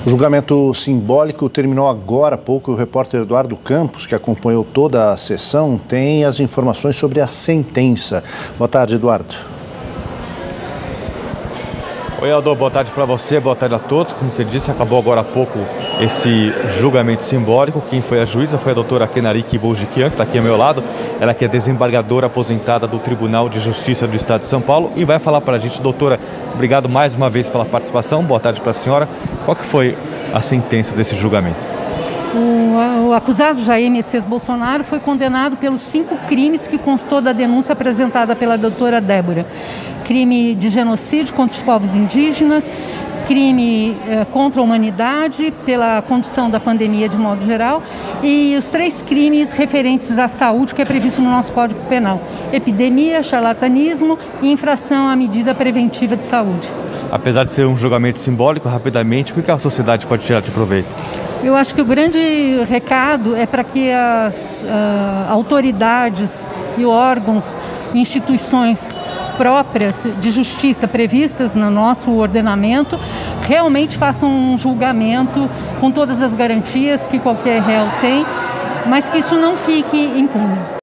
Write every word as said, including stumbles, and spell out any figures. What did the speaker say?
O julgamento simbólico terminou agora há pouco. O repórter Eduardo Campos, que acompanhou toda a sessão, tem as informações sobre a sentença. Boa tarde, Eduardo. Oi, Aldo, boa tarde para você, boa tarde a todos. Como você disse, acabou agora há pouco esse julgamento simbólico. Quem foi a juíza foi a doutora Kenarique Bojiquian, que está aqui ao meu lado. Ela que é desembargadora aposentada do Tribunal de Justiça do Estado de São Paulo e vai falar para a gente. Doutora, obrigado mais uma vez pela participação. Boa tarde para a senhora. Qual que foi a sentença desse julgamento? O, o acusado Jair Messias Bolsonaro foi condenado pelos cinco crimes que constou da denúncia apresentada pela doutora Débora. Crime de genocídio contra os povos indígenas, crime eh, contra a humanidade pela condução da pandemia de modo geral e os três crimes referentes à saúde que é previsto no nosso Código Penal: epidemia, charlatanismo e infração à medida preventiva de saúde. Apesar de ser um julgamento simbólico, rapidamente, o que a sociedade pode tirar de proveito? Eu acho que o grande recado é para que as uh, autoridades e órgãos, instituições próprias de justiça previstas no nosso ordenamento realmente façam um julgamento com todas as garantias que qualquer réu tem, mas que isso não fique impune.